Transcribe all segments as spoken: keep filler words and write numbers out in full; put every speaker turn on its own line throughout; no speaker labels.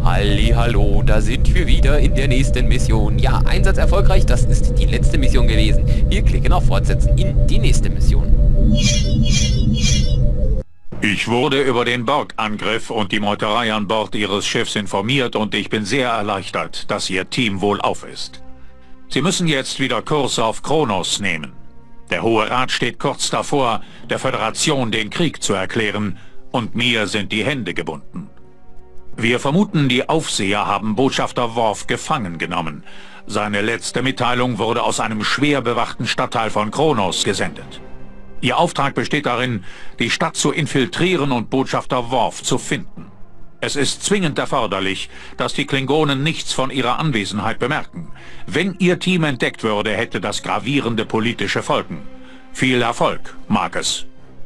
Hallihallo, da sind wir wieder in der nächsten Mission. Ja, Einsatz erfolgreich, das ist die letzte Mission gewesen. Wir klicken auf Fortsetzen in die nächste Mission.
Ich wurde über den Borg-Angriff und die Meuterei an Bord Ihres Schiffs informiert und ich bin sehr erleichtert, dass Ihr Team wohlauf ist. Sie müssen jetzt wieder Kurs auf Kronos nehmen. Der Hohe Rat steht kurz davor, der Föderation den Krieg zu erklären und mir sind die Hände gebunden. Wir vermuten, die Aufseher haben Botschafter Worf gefangen genommen. Seine letzte Mitteilung wurde aus einem schwer bewachten Stadtteil von Kronos gesendet. Ihr Auftrag besteht darin, die Stadt zu infiltrieren und Botschafter Worf zu finden. Es ist zwingend erforderlich, dass die Klingonen nichts von ihrer Anwesenheit bemerken. Wenn ihr Team entdeckt würde, hätte das gravierende politische Folgen. Viel Erfolg, Marcus.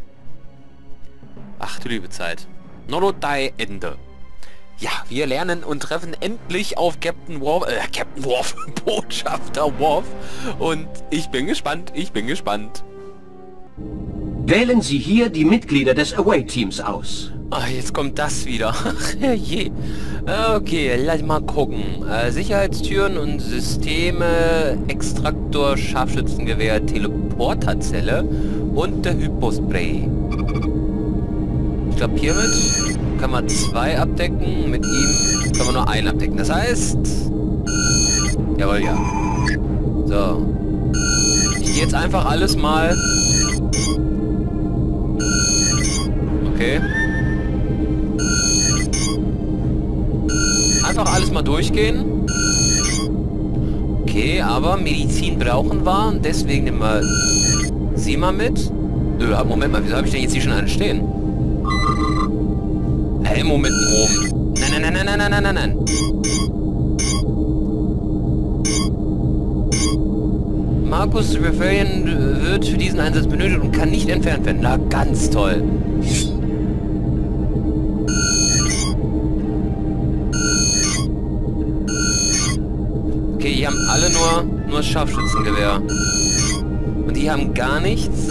Ach du liebe Zeit. Nolotai Ende. Ja, wir lernen und treffen endlich auf Captain Worf, äh, Captain Worf, Botschafter Worf. Und ich bin gespannt, ich bin gespannt.
Wählen Sie hier die Mitglieder des Away-Teams aus.
Ach, jetzt kommt das wieder. Ach, je. Okay, lass mal gucken. Äh, Sicherheitstüren und Systeme, Extraktor, Scharfschützengewehr, Teleporterzelle und der Hypospray. Ich glaube, hiermit können wir zwei abdecken, mit ihm können wir nur einen abdecken. Das heißt... Jawohl, ja. So. Ich gehe jetzt einfach alles mal... Okay. Einfach alles mal durchgehen. Okay, aber Medizin brauchen wir und deswegen nehmen wir sie mal mit. Nö, Moment mal, wieso habe ich denn jetzt hier schon einen stehen? Hey, Moment, oben. Nein, nein, nein, nein, nein, nein, nein, nein. Marcus Reverian wird für diesen Einsatz benötigt und kann nicht entfernt werden. Na, ganz toll. Okay, die haben alle nur, nur das Scharfschützengewehr. Und die haben gar nichts.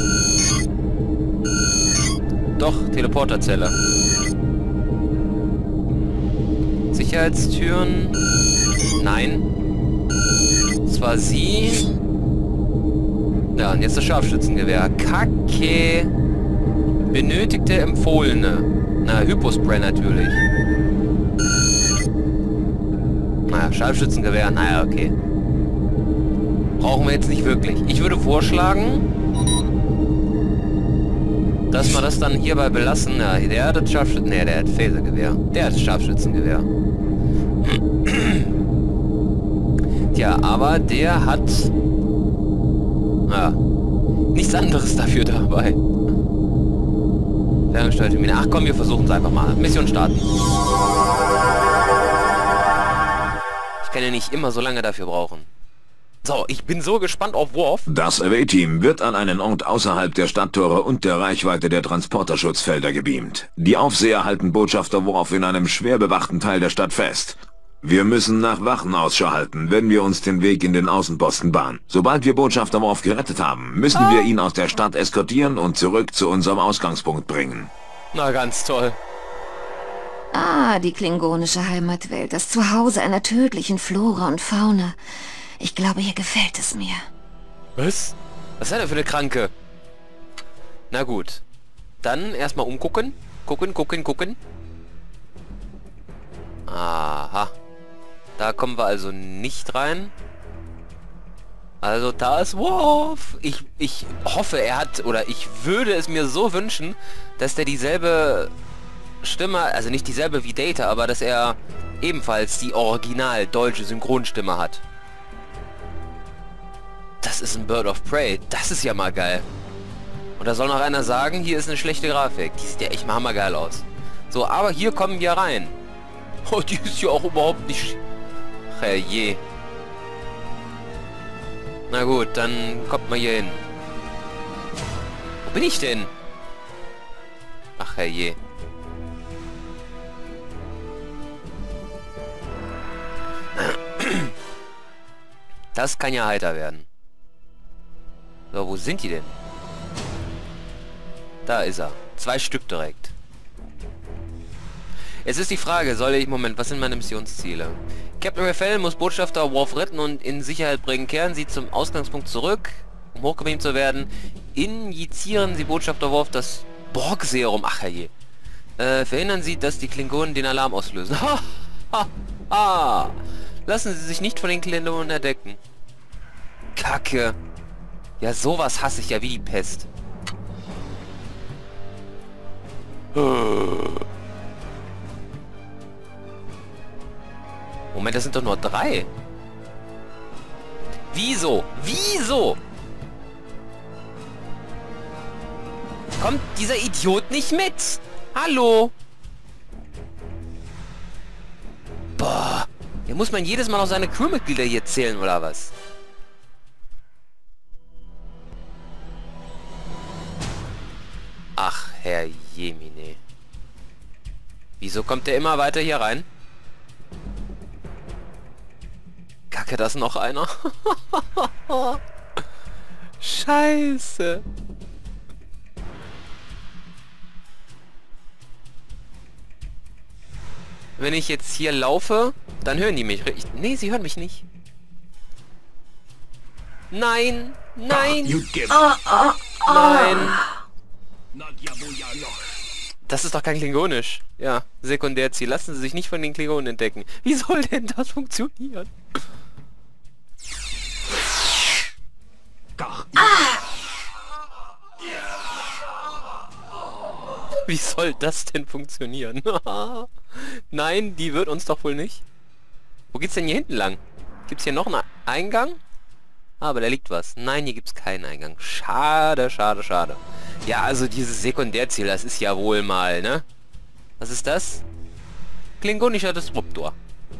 Doch, Teleporterzelle. Sicherheitstüren. Nein. Das war sie. Ja, und jetzt das Scharfschützengewehr. Kacke. Benötigte Empfohlene. Na, Hypospray natürlich. Naja, Scharfschützengewehr. Naja, okay. Brauchen wir jetzt nicht wirklich. Ich würde vorschlagen, dass wir das dann hierbei belassen. Ja, der hat das Scharfschützen... Ne, der hat Phasergewehr. Der hat das Scharfschützengewehr. Tja, aber der hat... Ja, nichts anderes dafür dabei. Ferngesteuerte Mine. Ach komm, wir versuchen es einfach mal. Mission starten. Ich kann ja nicht immer so lange dafür brauchen. So, ich bin so gespannt auf Worf.
Das Away-Team wird an einen Ort außerhalb der Stadttore und der Reichweite der Transporterschutzfelder gebeamt. Die Aufseher halten Botschafter Worf in einem schwer bewachten Teil der Stadt fest. Wir müssen nach Wachen Ausschau halten, wenn wir uns den Weg in den Außenposten bahnen. Sobald wir Botschafter Worf gerettet haben, müssen ah. wir ihn aus der Stadt eskortieren und zurück zu unserem Ausgangspunkt bringen.
Na, ganz toll.
Ah, die klingonische Heimatwelt, das Zuhause einer tödlichen Flora und Fauna. Ich glaube, hier gefällt es mir.
Was? Was ist denn für eine Kranke? Na gut. Dann erstmal umgucken. Gucken, gucken, gucken. Aha. Da kommen wir also nicht rein. Also da ist Worf. Ich, ich hoffe, er hat, oder ich würde es mir so wünschen, dass der dieselbe Stimme, also nicht dieselbe wie Data, aber dass er ebenfalls die original deutsche Synchronstimme hat. Das ist ein Bird of Prey. Das ist ja mal geil. Und da soll noch einer sagen, hier ist eine schlechte Grafik. Die sieht ja echt mal hammergeil aus. So, aber hier kommen wir rein. Oh, die ist ja auch überhaupt nicht... Ach, je. Na gut, dann kommt mal hier hin. Wo bin ich denn? Ach, je. Das kann ja heiter werden. So, wo sind die denn? Da ist er. Zwei Stück direkt. Jetzt ist die Frage, soll ich... Moment, was sind meine Missionsziele? Captain Raphael muss Botschafter Worf retten und in Sicherheit bringen. Kehren Sie zum Ausgangspunkt zurück, um hochgebeamt zu werden. Injizieren Sie Botschafter Worf das Borg-Serum. Ach herrje. Äh, verhindern Sie, dass die Klingonen den Alarm auslösen. Ha, ha, ha. Lassen Sie sich nicht von den Klingonen entdecken. Kacke. Ja, sowas hasse ich ja wie die Pest. Moment, das sind doch nur drei. Wieso? Wieso? Kommt dieser Idiot nicht mit? Hallo? Boah. Hier muss man jedes Mal noch seine Crewmitglieder hier zählen, oder was? Ach, Herr Jemine. Wieso kommt der immer weiter hier rein? Kacke, da ist noch einer. Scheiße. Wenn ich jetzt hier laufe, dann hören die mich. Ich, nee, sie hören mich nicht. Nein, nein, nein. Das ist doch kein Klingonisch. Ja, Sekundärziel. Lassen Sie sich nicht von den Klingonen entdecken. Wie soll denn das funktionieren? Wie soll das denn funktionieren? Nein, die wird uns doch wohl nicht. Wo geht's denn hier hinten lang? Gibt's hier noch einen Eingang? Ah, aber da liegt was. Nein, hier gibt's keinen Eingang. Schade, schade, schade. Ja, also dieses Sekundärziel, das ist ja wohl mal, ne? Was ist das? Klingonischer Disruptor.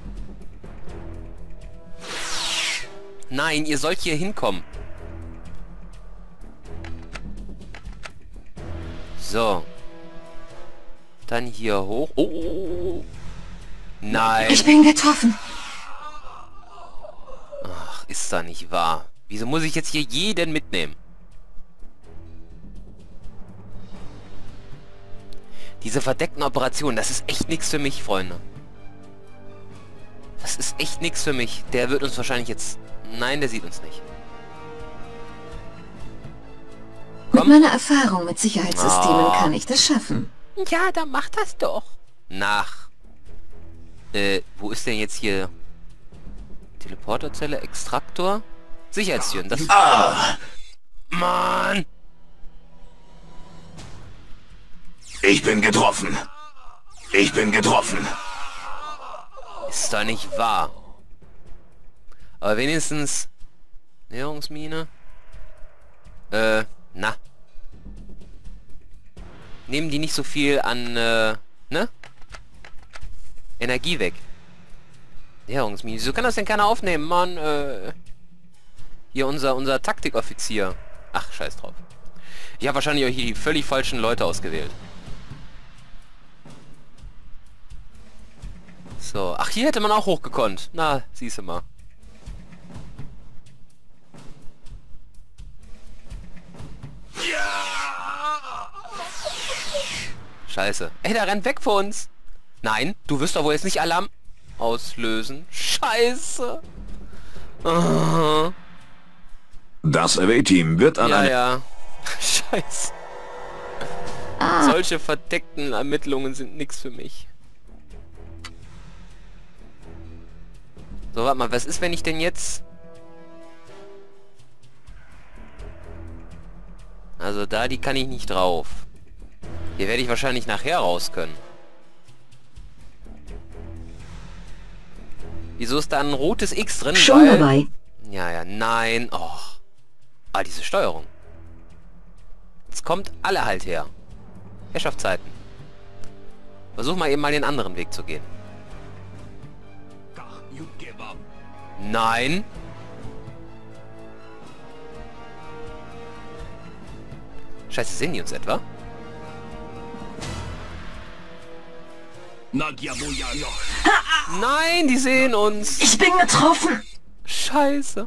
Nein, ihr sollt hier hinkommen. So. Dann hier hoch. Oh, oh, oh. Nein.
Ich bin getroffen.
Ach, ist da nicht wahr. Wieso muss ich jetzt hier jeden mitnehmen? Diese verdeckten Operationen, das ist echt nichts für mich, Freunde. Das ist echt nichts für mich. Der wird uns wahrscheinlich jetzt... Nein, der sieht uns nicht.
Komm. Mit meiner Erfahrung mit Sicherheitssystemen
Oh.
kann ich das schaffen.
Ja, dann mach das doch. Nach. Äh, wo ist denn jetzt hier... Teleporterzelle, Extraktor? Sicherheitstüren, das...
Ah!
Mann!
Ich bin getroffen. Ich bin getroffen.
Ist doch nicht wahr. Aber wenigstens... Näherungsmine? Äh, na. Nehmen die nicht so viel an, äh, ne? Energie weg. Näherungsmine. Wieso kann das denn keiner aufnehmen, Mann? Äh, hier unser, unser Taktikoffizier. Ach, scheiß drauf. Ich habe wahrscheinlich auch hier die völlig falschen Leute ausgewählt. So. Ach, hier hätte man auch hochgekonnt. Na, siehst du mal. Scheiße. Ey, der rennt weg vor uns. Nein, du wirst doch wohl jetzt nicht Alarm auslösen. Scheiße. Oh.
Das Away-Team wird an
Ja,
eine...
ja. Scheiße. Solche verdeckten Ermittlungen sind nichts für mich. So, warte mal, was ist, wenn ich denn jetzt... Also da, die kann ich nicht drauf. Hier werde ich wahrscheinlich nachher raus können. Wieso ist da ein rotes X drin?
Schon
Weil...
dabei.
Ja, ja, nein. Oh. Ah, diese Steuerung. Jetzt kommt alle halt her. Herrschaftszeiten. Versuch mal eben mal den anderen Weg zu gehen. Nein. Scheiße, sehen die uns etwa? Nein, die sehen uns.
Ich bin getroffen.
Scheiße.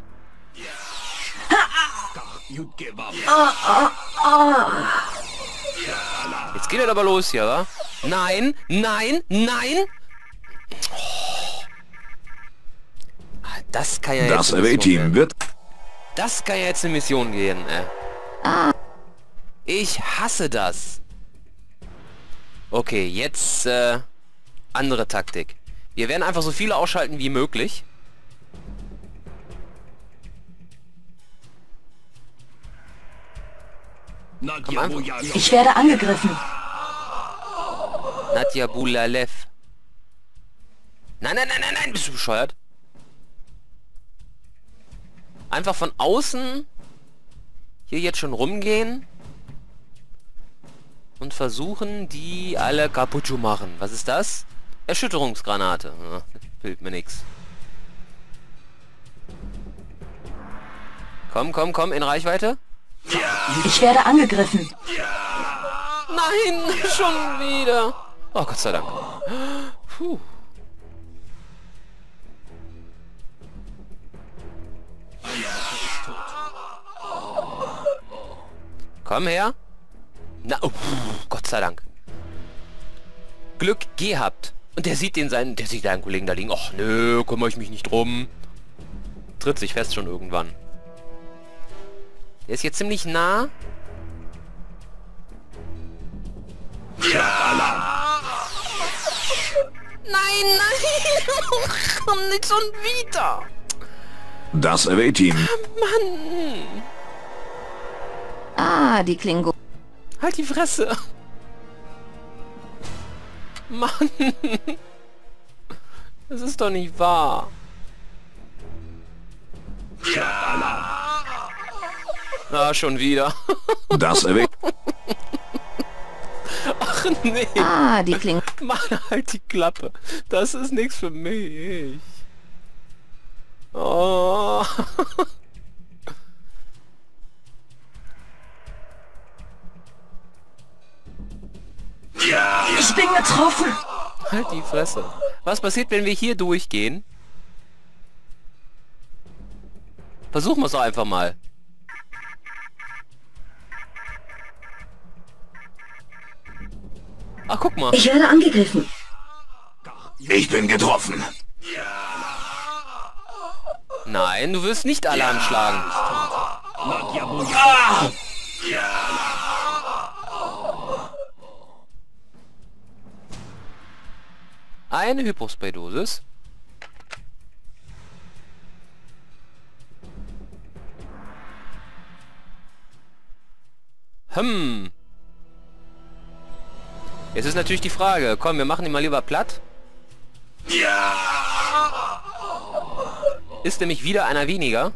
Jetzt geht er aber los hier, wa? Nein, nein, nein! Oh. Das kann ja
Das
jetzt... eine Mission
Away-Team
werden.
wird...
Das kann ja jetzt eine Mission gehen, ey. Ich hasse das. Okay, jetzt äh, andere Taktik. Wir werden einfach so viele ausschalten wie möglich. Komm einfach.
Ich werde angegriffen.
Nadja Bulalev. Nein, nein, nein, nein, nein, bist du bescheuert? Einfach von außen hier jetzt schon rumgehen und versuchen, die alle kaputt zu machen. Was ist das? Erschütterungsgranate. Ja, hilft mir nix. Komm, komm, komm, in Reichweite.
Ich werde angegriffen.
Nein, schon wieder. Oh, Gott sei Dank. Puh. Komm her. Na, oh, Gott sei Dank. Glück gehabt. Und der sieht den seinen, der sieht deinen Kollegen da liegen. Och nö, kümmere ich mich nicht drum. Tritt sich fest schon irgendwann. Der ist jetzt ziemlich nah. Nein, nein! Nicht schon wieder!
Das Away-Team.
Mann!
Ah, die Klingonen.
Halt die Fresse! Mann! Das ist doch nicht wahr! Ah, schon wieder.
Das Away...
Ach nee!
Ah, die Klingonen.
Mann, halt die Klappe! Das ist nichts für mich! Oh!
Ich bin getroffen.
Halt die Fresse. Was passiert, wenn wir hier durchgehen? Versuchen wir es doch einfach mal. Ach, guck mal.
Ich werde angegriffen.
Ich bin getroffen.
Nein, du wirst nicht Alarm schlagen.
Ah!
Eine Hypospray-Dosis. Hm. Jetzt ist natürlich die Frage. Komm, wir machen ihn mal lieber platt. Ist nämlich wieder einer weniger.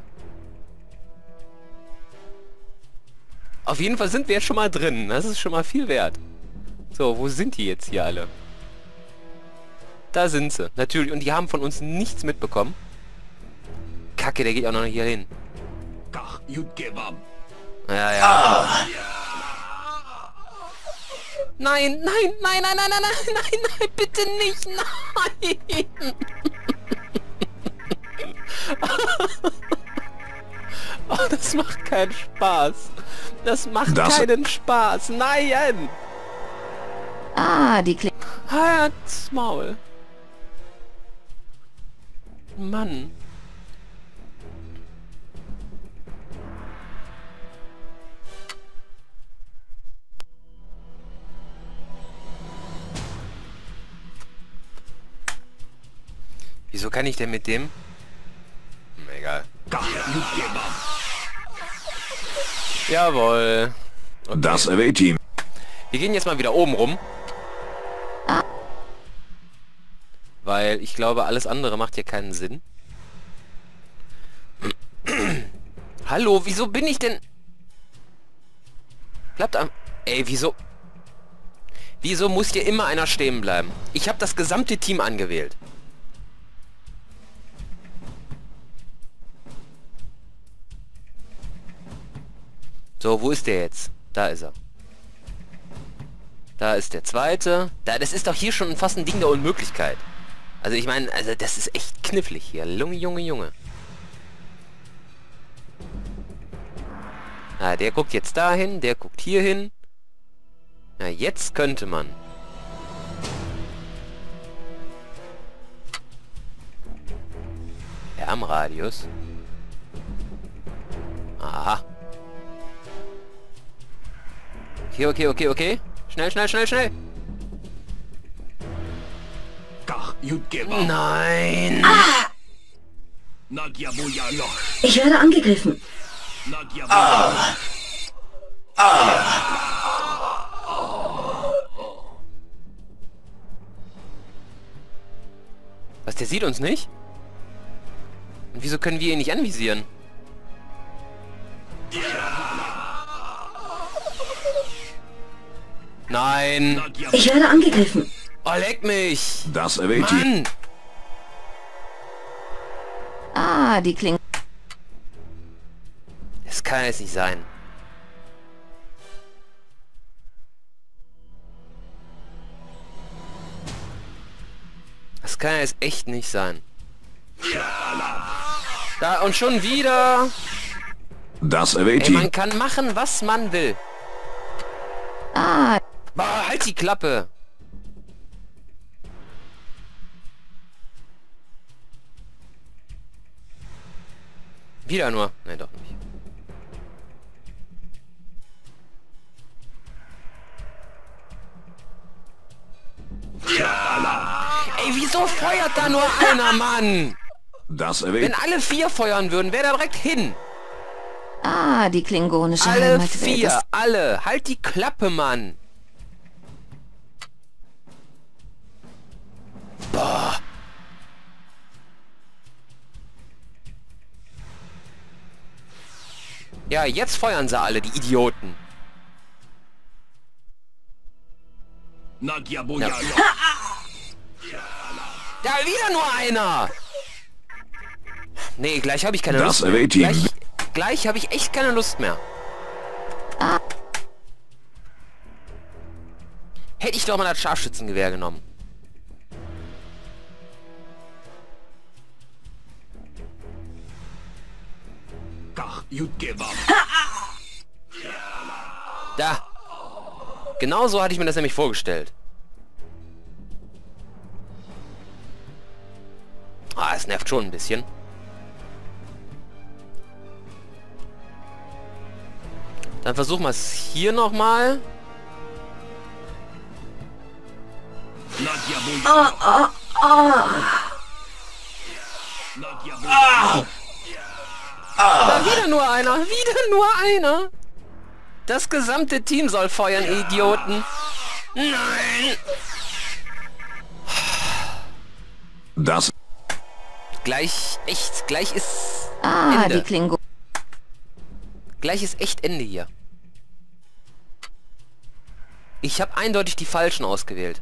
Auf jeden Fall sind wir jetzt schon mal drin. Das ist schon mal viel wert. So, wo sind die jetzt hier alle? Da sind sie. Natürlich. Und die haben von uns nichts mitbekommen. Kacke, der geht auch noch hier hin. Ja, ja. Ah. Nein, nein, nein, nein, nein, nein, nein, nein, nein, bitte nicht, nein. Oh, das macht keinen Spaß. Das macht das keinen Spaß. Nein.
Ah, die Klingonen.
Halt's Maul. Mann. Wieso kann ich denn mit dem? Hm, egal. Jawohl. Okay.
Das Away-Team.
Wir gehen jetzt mal wieder oben rum. Weil ich glaube, alles andere macht hier keinen Sinn. Hallo, wieso bin ich denn... Bleibt am... Ey, wieso... Wieso muss hier immer einer stehen bleiben? Ich habe das gesamte Team angewählt. So, wo ist der jetzt? Da ist er. Da ist der zweite. Da, das ist doch hier schon fast ein Ding der Unmöglichkeit. Also ich meine, also das ist echt knifflig hier. Junge, Junge, Junge. Ah, der guckt jetzt dahin, der guckt hier hin. Na, jetzt könnte man. Wärmradius. Aha. Okay, okay, okay, okay. Schnell, schnell, schnell, schnell. Nein.
Ah! Ich werde angegriffen.
Ah. Ah.
Was, der sieht uns nicht? Und wieso können wir ihn nicht anvisieren? Nein.
Ich werde angegriffen.
Oh, leck mich.
Das erwähnt ihn.
Mann.
Ah, die Klingonen.
Das kann jetzt nicht sein. Das kann jetzt echt nicht sein. Da und schon wieder.
Das erwähnt
Ey, man
ihn.
kann machen, was man will.
Ah,
Boah, halt die Klappe. Wieder nur. Nein, doch nicht. Ey, wieso feuert da nur einer, Mann?
Das
Wenn
erwähnt.
alle vier feuern würden, wäre da direkt hin.
ah, die klingonische
Alle
Heimatwelt.
vier,
Das,
alle. Halt die Klappe, Mann. Boah. Ja, jetzt feuern sie alle, die Idioten. Ja. Da wieder nur einer. Nee, gleich habe ich keine
Das
Lust mehr.
erwähnt ihn.
Gleich, gleich habe ich echt keine Lust mehr. Hätte ich doch mal das Scharfschützengewehr genommen. Da. Genau so hatte ich mir das nämlich vorgestellt. Ah, es nervt schon ein bisschen. Dann versuchen wir es hier nochmal.
Ah, ah, ah.
Da wieder nur einer, wieder nur einer. Das gesamte Team soll feuern, Idioten. Nein.
Das.
Gleich, echt, gleich ist
ah,
Ende.
die Klingonen.
Gleich ist echt Ende hier. Ich habe eindeutig die Falschen ausgewählt.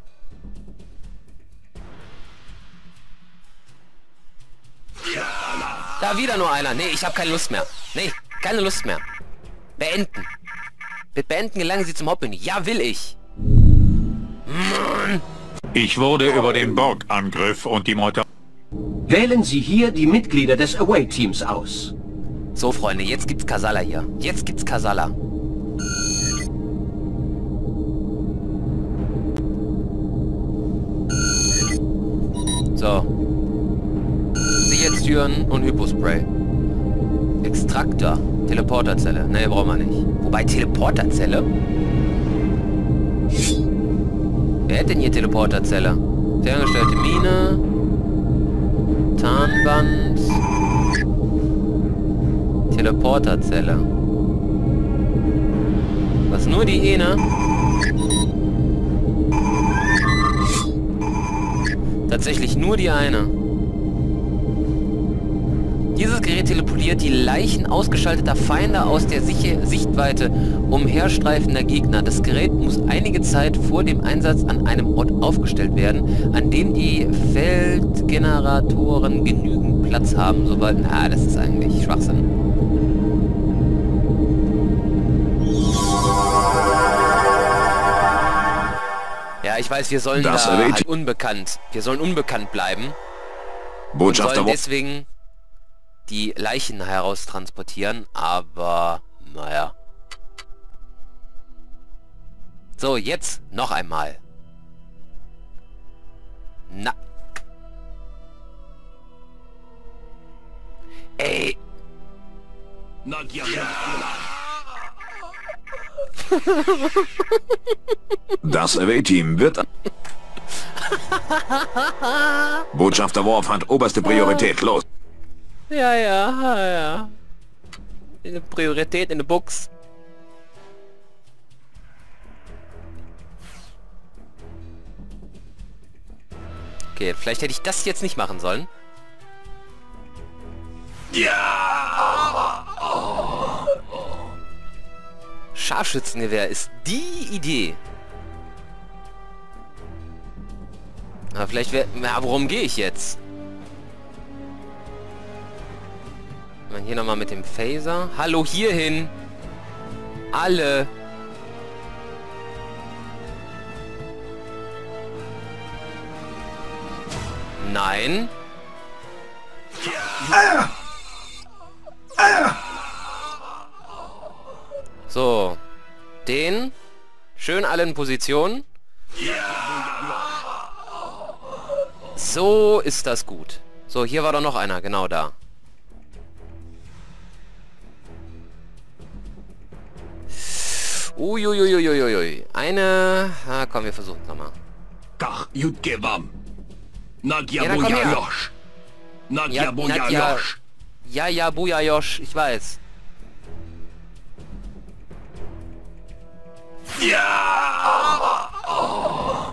Da wieder nur einer. Nee, ich habe keine Lust mehr. Nee, keine Lust mehr. Beenden. Mit Beenden gelangen Sie zum Hauptmenü. Ja, will ich. Mann.
Ich wurde über den Borg-Angriff und die Meuterei...
Wählen Sie hier die Mitglieder des Away-Teams aus.
So, Freunde, jetzt gibt's Kasala hier. Jetzt gibt's Kasala. So. Sicherheitstüren und Hypospray. Extraktor. Teleporterzelle. Ne, brauchen wir nicht. Wobei, Teleporterzelle? Wer hat denn hier Teleporterzelle? Ferngestellte Mine. Tarnband. Teleporterzelle. Was, nur die eine? Tatsächlich nur die eine. Dieses Gerät teleportiert die Leichen ausgeschalteter Feinde aus der Sicher Sichtweite umherstreifender Gegner. Das Gerät muss einige Zeit vor dem Einsatz an einem Ort aufgestellt werden, an dem die Feldgeneratoren genügend Platz haben, sobald... Ah, das ist eigentlich Schwachsinn. Ja, ich weiß, wir sollen
Das
da
erwähnt-
halt unbekannt. Wir sollen unbekannt bleiben. Und
Botschafter
sollen
Wo-
deswegen die Leichen heraustransportieren, aber naja. So, jetzt noch einmal. Na. Ey.
Das Away-Team wird... Botschafter Worf hat oberste Priorität. Los.
Ja, ja, ja. Eine Priorität in der Box. Okay, vielleicht hätte ich das jetzt nicht machen sollen. Ja. Scharfschützengewehr ist die Idee. Aber vielleicht wäre... Ja, worum gehe ich jetzt? Hier nochmal mit dem Phaser. Hallo, hierhin. Alle. Nein. So. Den. Schön alle in Position. So ist das gut. So, hier war doch noch einer. Genau da. Uiuiuiuiui. Eine... Ah, komm, wir versuchen es nochmal.
Kach, Jutgewam. Nadja
Ja, dann komm her.
Bojajosch. Nadja
Ja, Nadja...
Bojajosch.
Ja, ja, Bujajosch, ich weiß.
Ja!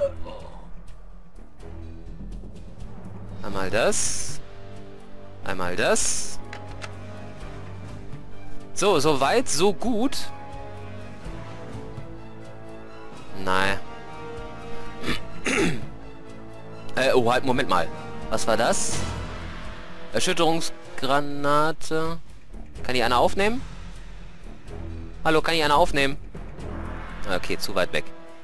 Einmal das. Einmal das. So, so weit, so gut. Nein. äh, oh, halt, Moment mal. Was war das? Erschütterungsgranate. Kann die einer aufnehmen? Hallo, kann die einer aufnehmen? Okay, zu weit weg.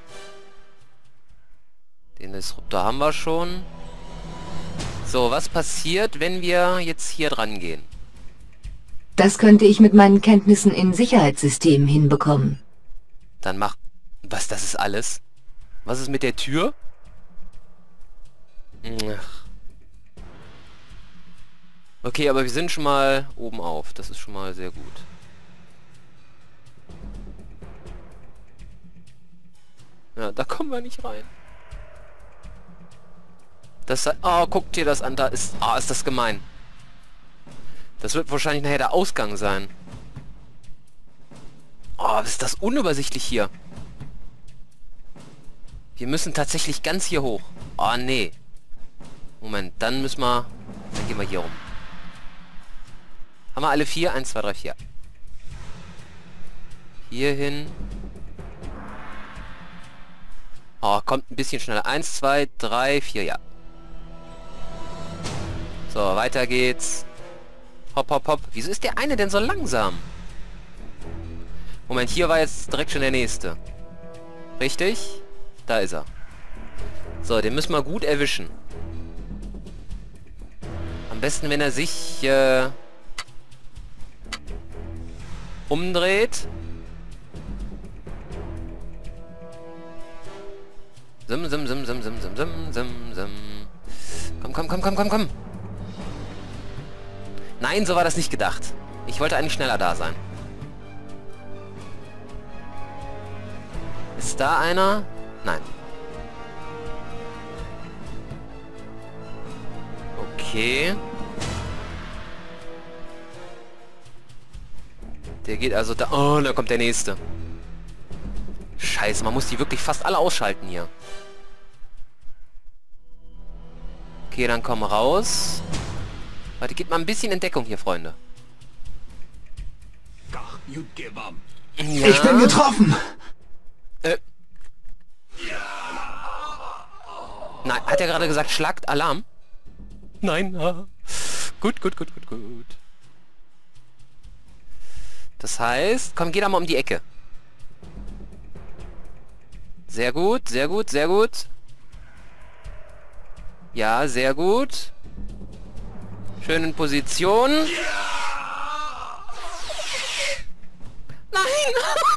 Den Disruptor haben wir schon. So, was passiert, wenn wir jetzt hier dran gehen?
Das könnte ich mit meinen Kenntnissen in Sicherheitssystemen hinbekommen.
Dann mach... Was, das ist alles? Was ist mit der Tür? Ach. Okay, aber wir sind schon mal oben auf. Das ist schon mal sehr gut. Ja, da kommen wir nicht rein. Das... Oh, guck dir das an. Da ist... Ah, oh, ist das gemein. Das wird wahrscheinlich nachher der Ausgang sein. Oh, ist das unübersichtlich hier. Wir müssen tatsächlich ganz hier hoch. Oh, nee. Moment, dann müssen wir... Dann gehen wir hier rum. Haben wir alle vier? Eins, zwei, drei, vier. Hier hin. Oh, kommt ein bisschen schneller. Eins, zwei, drei, vier, ja. So, weiter geht's. Hopp, hopp, hopp. Wieso ist der eine denn so langsam? Moment, hier war jetzt direkt schon der nächste. Richtig? Da ist er. So, den müssen wir gut erwischen. Am besten, wenn er sich äh, umdreht. Sim, sim, sim, sim, sim, sim, sim, sim, sim. Komm, komm, komm, komm, komm, komm. Nein, so war das nicht gedacht. Ich wollte eigentlich schneller da sein. Ist da einer? Nein. Okay. Der geht also da... Oh, da kommt der nächste. Scheiße, man muss die wirklich fast alle ausschalten hier. Okay, dann komm raus. Warte, geht mal ein bisschen in Deckung hier, Freunde.
Kach, Jutgewam.
Ja.
Ich bin getroffen.
Äh. Nein, hat er gerade gesagt, schlagt Alarm? Nein. Ah. Gut, gut, gut, gut, gut. Das heißt, komm, geh da mal um die Ecke. Sehr gut, sehr gut, sehr gut. Ja, sehr gut. Schön in Position. Nein!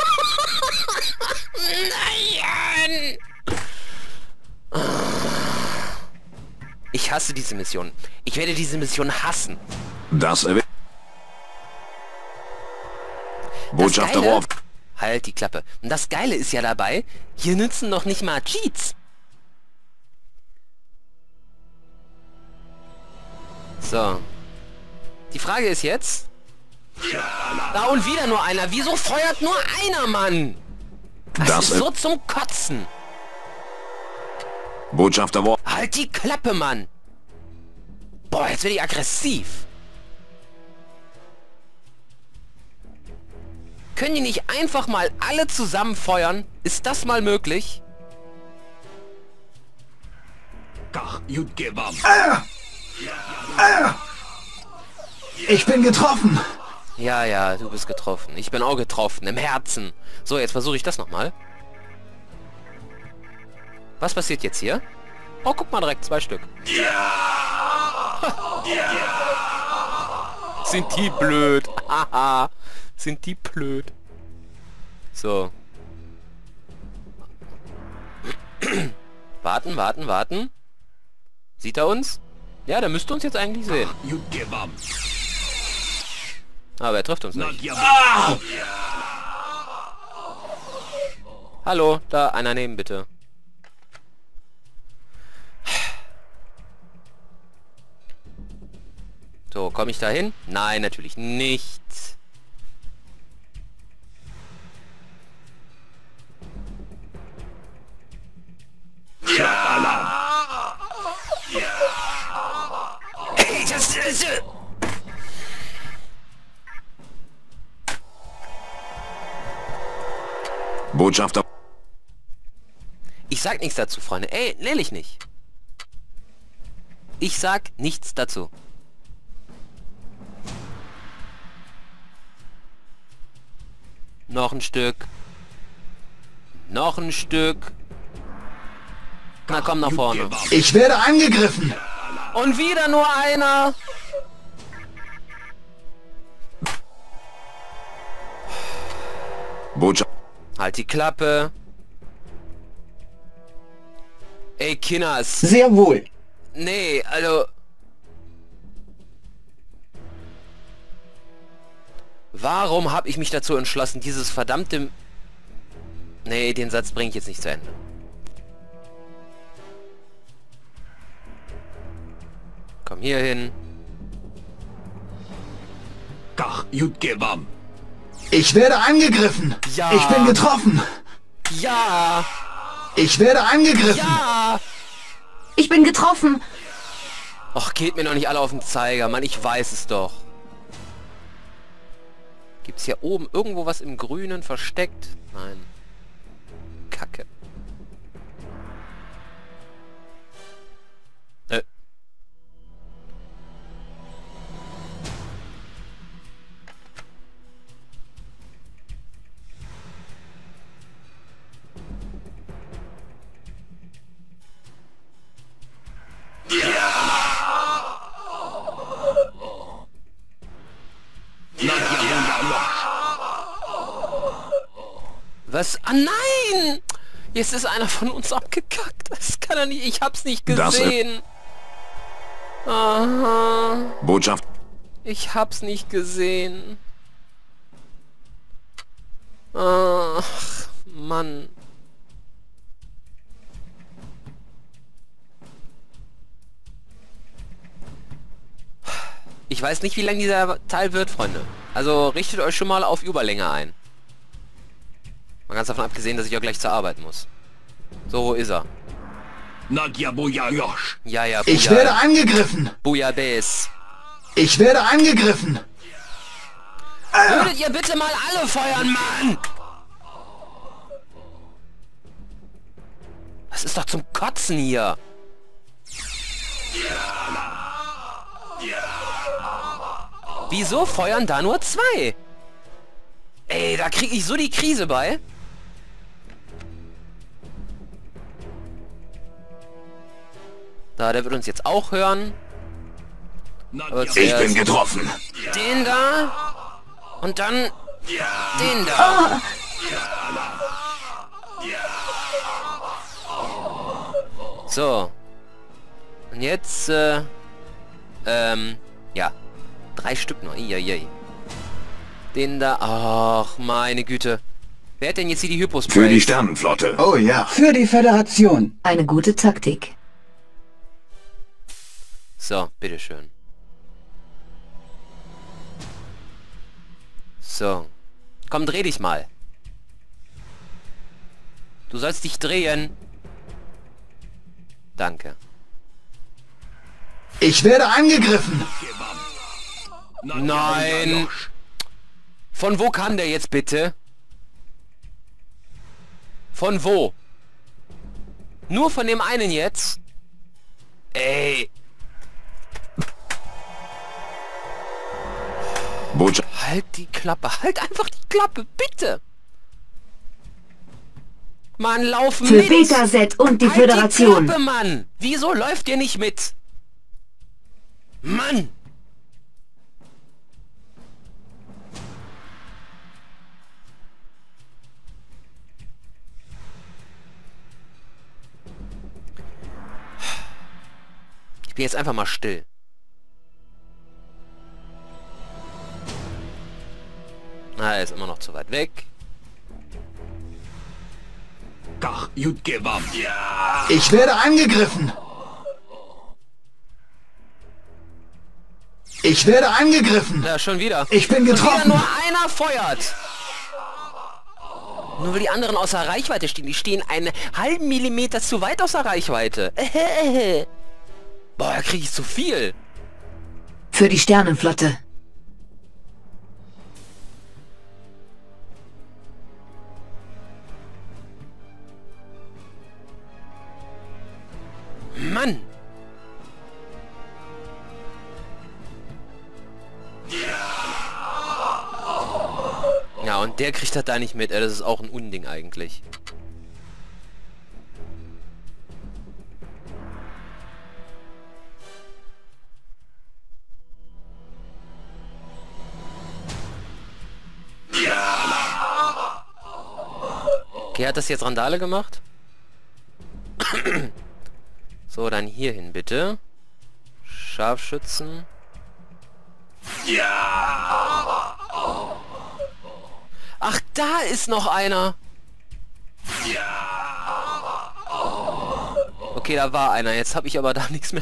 Nein! Ich hasse diese Mission. Ich werde diese Mission hassen.
Das... Botschafter
Geile,
Worf.
halt die Klappe. Und das Geile ist ja dabei, hier nützen noch nicht mal Cheats. So. Die Frage ist jetzt... Da und wieder nur einer. Wieso feuert nur einer, Mann? Das,
Das
ist so zum Kotzen.
Botschafter Worf.
Halt die Klappe, Mann. Boah, jetzt werde ich aggressiv. Können die nicht einfach mal alle zusammen feuern? Ist das mal möglich?
Kach, you'd give up. Ich bin getroffen.
Ja, ja, du bist getroffen. Ich bin auch getroffen. Im Herzen. So, jetzt versuche ich das nochmal. Was passiert jetzt hier? Oh, guck mal direkt, zwei Stück. Sind die blöd. Haha. Sind die blöd. So. Warten, warten, warten. Sieht er uns? Ja, der müsste uns jetzt eigentlich sehen.
You'd give up.
Aber er trifft uns
Not
nicht.
your ah!
Hallo, da einer nehmen bitte. So, komme ich da hin? Nein, natürlich nicht. Ey, das ist...
Botschafter.
Ich sag nichts dazu, Freunde. Ey, ehrlich nicht. Ich sag nichts dazu. Noch ein Stück. Noch ein Stück. Na komm nach vorne.
Ich werde angegriffen.
Und wieder nur einer.
Botschafter.
Halt die Klappe. Ey, Kinners.
Sehr wohl.
Nee, also... Warum habe ich mich dazu entschlossen, dieses verdammte... Nee, den Satz bringe ich jetzt nicht zu Ende. Komm hier hin.
Kach, you'd give up. Ich werde angegriffen.
Ja.
Ich bin getroffen.
Ja!
Ich werde angegriffen.
Ja!
Ich bin getroffen.
Och, geht mir noch nicht alle auf den Zeiger, Mann, ich weiß es doch. Gibt's hier oben irgendwo was im Grünen versteckt? Nein. Kacke. Äh. Was? Ah nein! Jetzt ist einer von uns abgekackt. Das kann er nicht. Ich hab's nicht
Das, äh,
gesehen. Aha.
Botschaft.
Ich hab's nicht gesehen. Ach, Mann. Ich weiß nicht, wie lang dieser Teil wird, Freunde. Also richtet euch schon mal auf Überlänge ein. Mal ganz davon abgesehen, dass ich auch gleich zur Arbeit muss. So, wo ist er?
Nadja Bojajosch.
Ja, ja,
Ich werde angegriffen.
Bouillabaisse.
Ich werde angegriffen.
Würdet ihr bitte mal alle feuern, Mann? Das ist doch zum Kotzen hier. Wieso feuern da nur zwei? Ey, da kriege ich so die Krise bei. Da, der wird uns jetzt auch hören. Aber
Ich
zuerst
bin getroffen.
den da. Und dann den da. So. Und jetzt, äh, ähm, ja. Drei Stück noch. Iiiii. Den da... Ach, meine Güte. Wer hat denn jetzt hier die Hyposprays?
Für die Sternenflotte.
Oh ja.
Für die Föderation.
Eine gute Taktik.
So, bitteschön. So. Komm, dreh dich mal. Du sollst dich drehen. Danke.
Ich werde angegriffen.
Nein. Von wo kam der jetzt bitte? Von wo? Nur von dem einen jetzt? Ey.
Botschaft.
Halt die Klappe. Halt einfach die Klappe, bitte. Mann, laufen
Für
mit.
Beta-Set und die
halt
Föderation.
Die Klappe, Mann. Wieso läuft ihr nicht mit? Mann. Ich bin jetzt einfach mal still. Ah, er ist immer noch zu weit weg.
Ich werde angegriffen. Ich werde angegriffen.
Ja, schon wieder.
Ich bin
Schon wieder
getroffen.
nur einer feuert. Nur weil die anderen außer Reichweite stehen. Die stehen einen halben Millimeter zu weit außer Reichweite. Boah, da kriege ich zu viel.
Für die Sternenflotte.
Mann. Ja, und der kriegt das da nicht mit. Das ist auch ein Unding eigentlich. Okay, hat das jetzt Randale gemacht? So, dann hierhin bitte. Scharfschützen. Ja. Ach, da ist noch einer. Ja. Okay, da war einer. Jetzt habe ich aber da nichts mehr.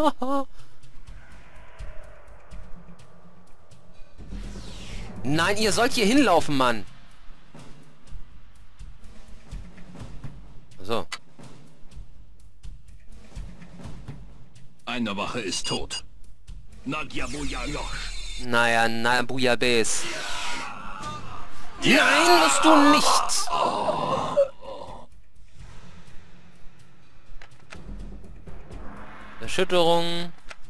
Nein, ihr sollt hier hinlaufen, Mann. So.
Eine Wache ist tot. Nadja Bujanosch.
Naja, na, Bujabes. Nein, musst du nicht. Erschütterung.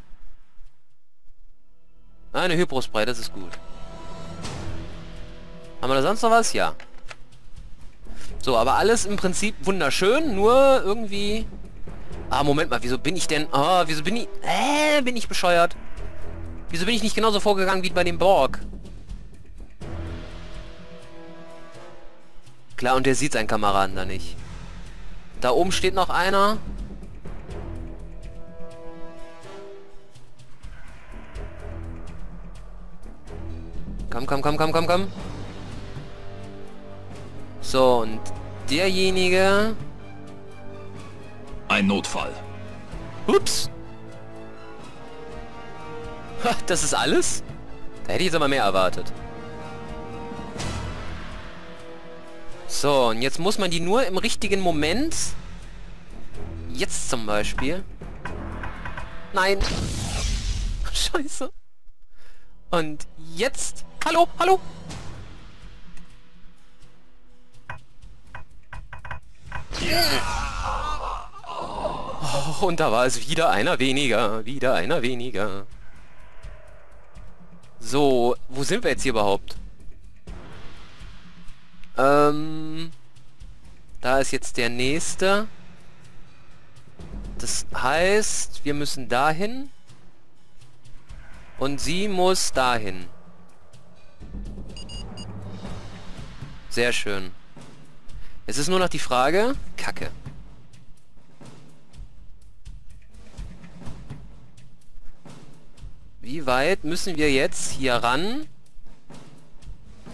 Eine Hypospray, das ist gut. Haben wir da sonst noch was? Ja. So, aber alles im Prinzip wunderschön, nur irgendwie... Ah, Moment mal, wieso bin ich denn... Ah, wieso bin ich... Äh, bin ich bescheuert? Wieso bin ich nicht genauso vorgegangen wie bei dem Borg? Klar, und der sieht seinen Kameraden da nicht. Da oben steht noch einer. Komm, komm, komm, komm, komm, komm. So, und derjenige...
Ein Notfall.
Ups. Ha, das ist alles? Da hätte ich jetzt aber mehr erwartet. So, und jetzt muss man die nur im richtigen Moment... Jetzt zum Beispiel... Nein. Scheiße. Und jetzt... Hallo, hallo. Oh, und da war es wieder einer weniger. Wieder einer weniger. So, wo sind wir jetzt hier überhaupt? Ähm... Da ist jetzt der nächste. Das heißt, wir müssen dahin. Und sie muss dahin. Sehr schön. Es ist nur noch die Frage... Kacke. Wie weit müssen wir jetzt hier ran?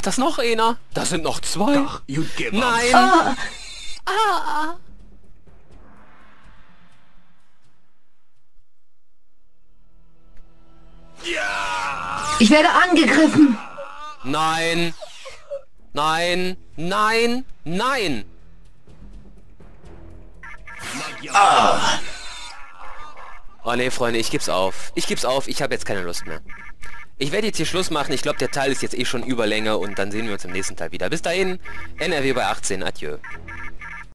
das noch einer? Das sind noch zwei.
Ach, gut gemacht.
Nein.
Ah,
Ah.
Ich werde angegriffen.
Nein. Nein. Nein. Nein.
Ah,
Oh ne, Freunde, ich geb's auf. Ich geb's auf. Ich habe jetzt keine Lust mehr. Ich werde jetzt hier Schluss machen. Ich glaube, der Teil ist jetzt eh schon Überlänge und dann sehen wir uns im nächsten Teil wieder. Bis dahin, N R W bei achtzehn. Adieu.